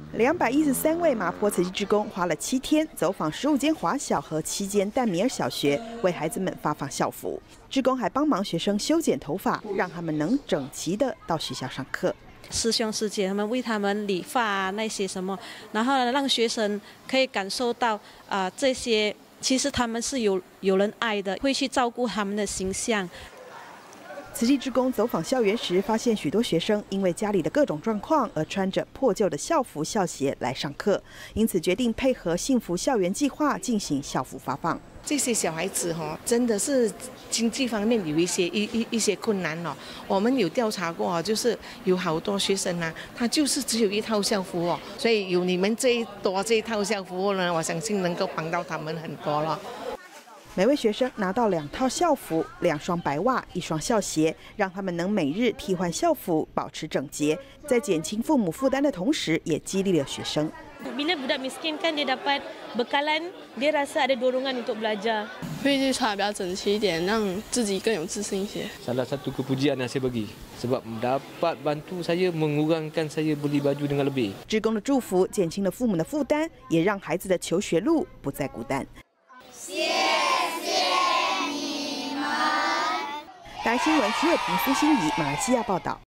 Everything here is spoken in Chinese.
213位麻坡慈济志工花了7天，走访15间华小和7间淡米尔小学，为孩子们发放校服。志工还帮忙学生修剪头发，让他们能整齐地到学校上课。 师兄师姐他们为他们理发啊那些什么，然后让学生可以感受到这些其实他们是有人爱的，会去照顾他们的形象。 慈济志工走访校园时，发现许多学生因为家里的各种状况而穿着破旧的校服、校鞋来上课，因此决定配合幸福校园计划进行校服发放。 这些小孩子真的是经济方面有一些困难哦。我们有调查过就是有好多学生啊，他就是只有一套校服哦，所以有你们这一套校服呢，我相信能够帮到他们很多了。 每位学生拿到2套校服、2双白袜、1双校鞋，让他们能每日替换校服，保持整洁。在减轻父母负担的同时，也激励了学生。 Bila budak miskin kan dia dapat bekalan, dia rasa ada dorongan untuk belajar. 会去穿得比较整齐一点，让自己更有自信一些。 Salah satu kepujian yang saya bagi sebab dapat bantu saya mengurangkan saya beli baju dengan lebih. 志工的祝福减轻了父母的负担，也让孩子的求学路不再孤单。谢谢你们。台新闻徐有平、苏欣怡，马来西亚报道。